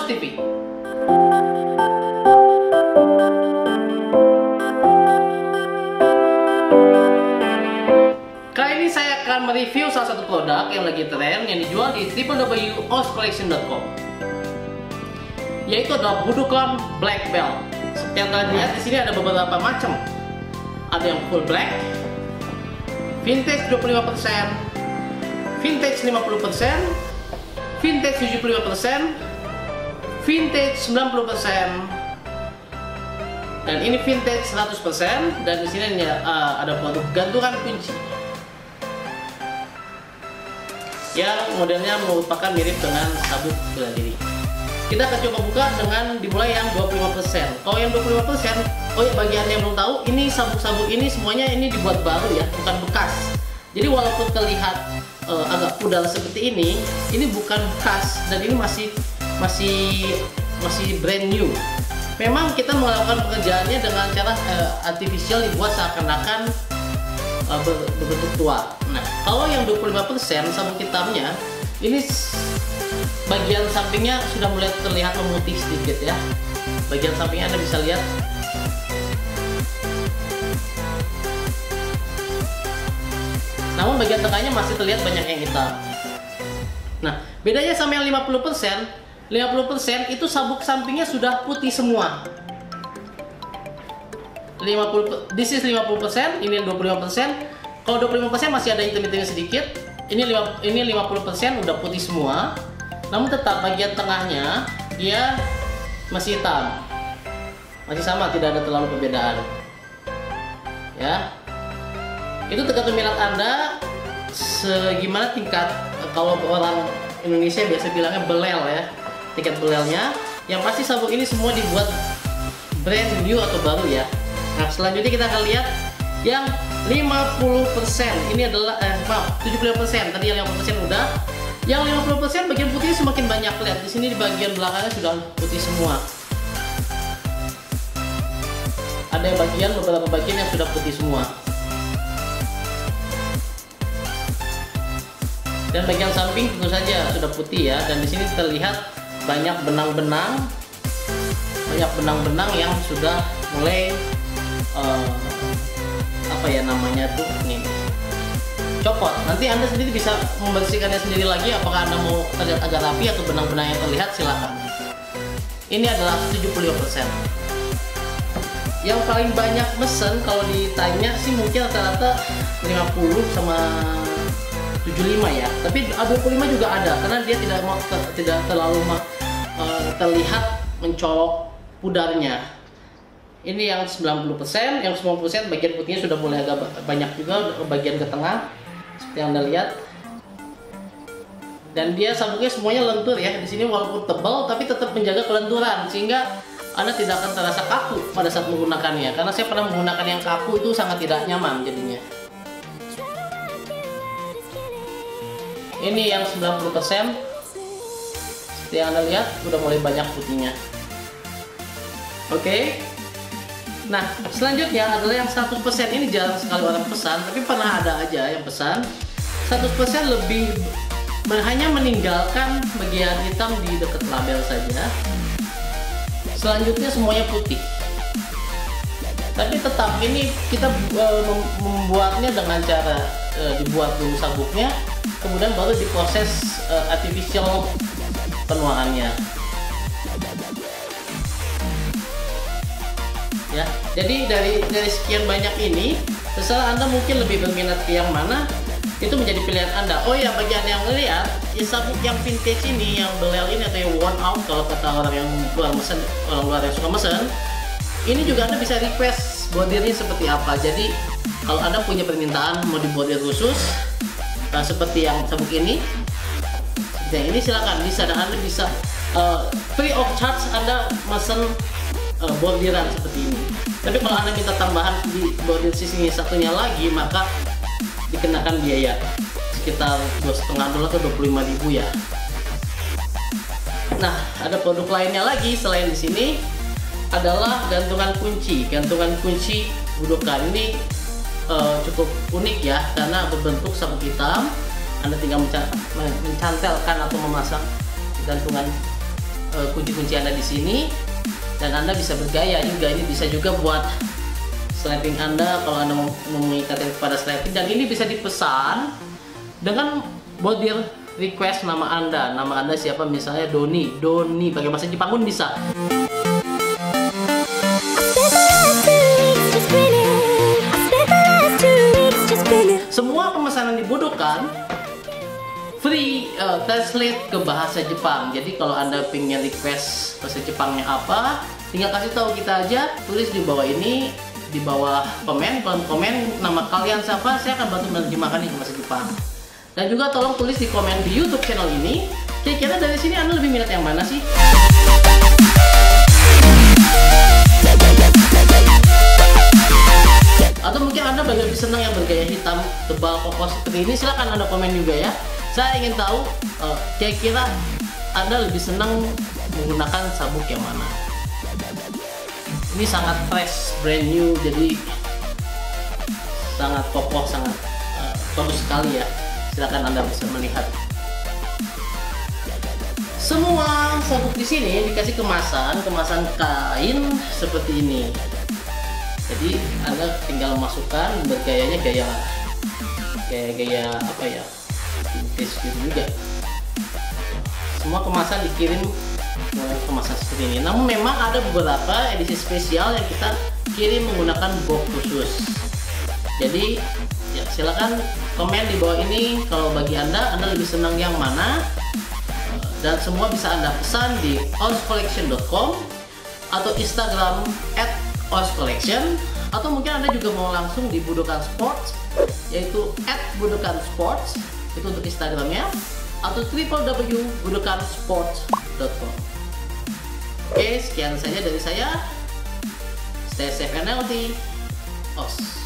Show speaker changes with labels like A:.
A: Bos TV. Kali ini saya akan mereview salah satu produk yang lagi tren yang dijual di www.oscollection.com, yaitu adalah Budokan Black Belt. Seperti yang kalian lihat di sini ada beberapa macam. Ada yang full black, vintage 25%, vintage 50%, vintage 75%, vintage 90%, dan ini vintage 100%. Dan di sini ada produk gantungan kunci yang modelnya merupakan mirip dengan sabuk bela diri. Kita akan coba buka dengan dimulai yang 25%. Kalau yang 25%, oh ya, bagi Anda yang belum tahu, ini sabuk-sabuk ini semuanya ini dibuat baru ya, bukan bekas. Jadi walaupun terlihat agak pudar seperti ini bukan bekas dan ini masih brand new. Memang kita melakukan pekerjaannya dengan cara artificial, dibuat seakan-akan berbentuk tua. Nah, kalau yang 25% sabuk hitamnya ini bagian sampingnya sudah mulai terlihat memutih sedikit ya. Bagian sampingnya Anda bisa lihat. Namun bagian tengahnya masih terlihat banyak yang hitam. Nah, bedanya sama yang 50%, 50% itu sabuk sampingnya sudah putih semua. This is 50%, ini 25%. Kalau 25% masih ada hitam-hitamnya sedikit. Ini 50% udah putih semua. Namun tetap bagian tengahnya dia masih hitam. Masih sama, tidak ada terlalu perbedaan. Ya. Itu tergantung minat Anda, segimana tingkat, kalau orang Indonesia biasa bilangnya belel ya, tingkat belelnya. Yang pasti sabuk ini semua dibuat brand new atau baru ya. Nah, selanjutnya kita akan lihat yang 50%. Ini adalah 75%. Tadi yang 50% udah. Yang 50% bagian putih semakin banyak. Lihat di sini, di bagian belakangnya sudah putih semua. Ada beberapa bagian yang sudah putih semua. Dan bagian samping tentu saja sudah putih ya. Dan di sini terlihat banyak benang-benang yang sudah mulai apa ya namanya tuh, nih, copot. Nanti Anda sendiri bisa membersihkannya sendiri lagi. Apakah Anda mau terlihat agak rapi atau benang-benang yang terlihat, silakan. Ini adalah 75%. Yang paling banyak mesen kalau ditanya sih mungkin rata-rata 50 sama 75 ya. Tapi 25 juga ada karena dia tidak terlalu terlihat mencolok pudarnya. Ini yang 90%, yang 90% bagian putihnya sudah mulai agak banyak juga bagian ke tengah seperti yang Anda lihat. Dan dia sabuknya semuanya lentur ya. Di sini walaupun tebal tapi tetap menjaga kelenturan sehingga Anda tidak akan terasa kaku pada saat menggunakannya. Karena saya pernah menggunakan yang kaku itu sangat tidak nyaman jadinya. Ini yang 90%. Seperti yang Anda lihat udah mulai banyak putihnya. Oke. Nah, selanjutnya adalah yang 100%. Ini jarang sekali orang pesan, tapi pernah ada aja yang pesan. 100% lebih hanya meninggalkan bagian hitam di dekat label saja. Selanjutnya semuanya putih. Tapi tetap ini kita membuatnya dengan cara dibuat dulu sabuknya, kemudian baru diproses artificial penuaannya. Ya, jadi dari sekian banyak ini, terserah Anda mungkin lebih berminat ke yang mana, itu menjadi pilihan Anda. Oh ya, bagi Anda yang melihat, ya sabuk yang vintage ini, yang belel ini atau yang worn out kalau kata orang yang luar yang suka mesen, ini juga Anda bisa request bordirnya seperti apa. Jadi kalau Anda punya permintaan mau dibordir khusus, seperti yang sabuk ini, silakan bisa, dan Anda bisa free of charge Anda mesen bordiran seperti ini. Tapi kalau Anda minta tambahan di bordir sisi satunya lagi, maka dikenakan biaya sekitar $2,5 atau 25.000 ya. Nah, ada produk lainnya lagi selain di sini adalah gantungan kunci. Gantungan kunci Budokan ini cukup unik ya, karena berbentuk sabuk hitam. Anda tinggal mencantelkan atau memasang gantungan kunci-kunci Anda di sini, dan Anda bisa bergaya juga. Ini bisa juga buat slapping Anda kalau Anda mau mengikatkan kepada slapping, dan ini bisa dipesan dengan body request nama Anda. Nama Anda siapa, misalnya Doni pakai bahasa Jepang pun bisa. Semua pemesanan dibutuhkan free translate ke bahasa Jepang. Jadi kalau Anda pengen request bahasa Jepangnya apa, tinggal kasih tahu kita aja, tulis di bawah ini, di bawah kolom komen nama kalian siapa, saya akan bantu menerjemahkan di bahasa Jepang. Dan juga tolong tulis di komen di YouTube channel ini, kira-kira dari sini Anda lebih minat yang mana sih? Atau mungkin Anda lebih senang yang bergaya hitam tebal kokoh seperti ini, silahkan Anda komen juga ya. Saya ingin tahu kira-kira Anda lebih senang menggunakan sabuk yang mana. Ini sangat fresh, brand new, jadi sangat kokoh, sangat bagus sekali ya. Silakan Anda bisa melihat. Semua sabuk di sini dikasih kemasan kain seperti ini. Jadi Anda tinggal masukkan, bergayanya gaya apa ya, vintage gitu juga. Semua kemasan dikirim kemasan seperti ini. Namun memang ada beberapa edisi spesial yang kita kirim menggunakan box khusus. Jadi ya silakan komen di bawah ini kalau bagi Anda lebih senang yang mana. Dan semua bisa Anda pesan di oscollection.com atau Instagram @oscollection, atau mungkin Anda juga mau langsung di Budokan Sports, yaitu @budokansports itu untuk Instagramnya, atau www.budokansports.com. Oke, sekian saja dari saya. Stay safe and healthy. Os.